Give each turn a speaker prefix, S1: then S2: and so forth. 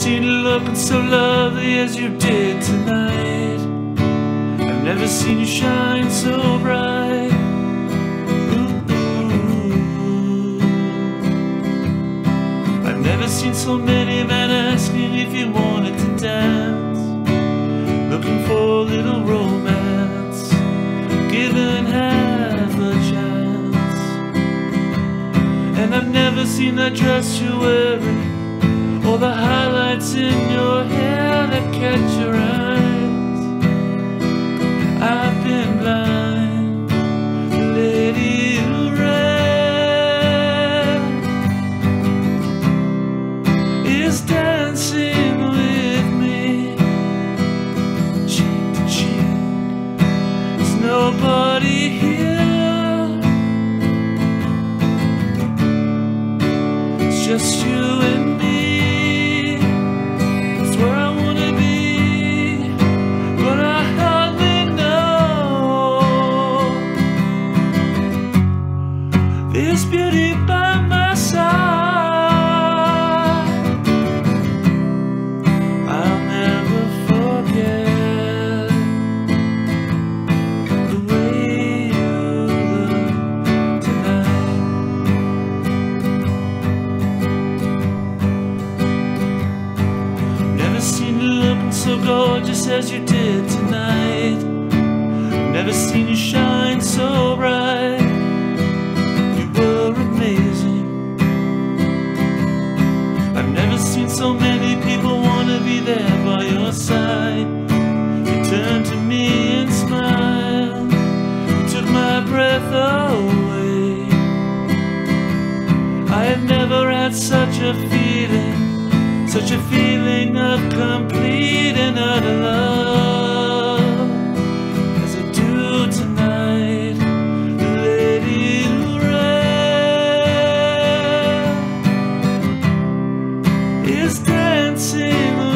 S1: seen you looking so lovely as you did tonight. I've never seen you shine so bright. I've never seen so many men asking if you wanted to dance, looking for a little romance, given half a chance. And I've never seen that dress you're wearing, or the highlights in your hair that catch your eyes. I've been blind, Lady in Red is dancing with me, cheek to cheek. There's nobody here, it's just you and me. Where I wanna be, but I hardly know. This beauty by my side, I'll never forget the way you look tonight. Never seen you looking so gorgeous as you did tonight. Never seen you shine so bright. You were amazing. I've never seen so many people wanna be there by your side. You turned to me and smiled, you took my breath away. I have never had such a feeling, such a feeling of complete and utter love as I do tonight. The Lady in Red is dancing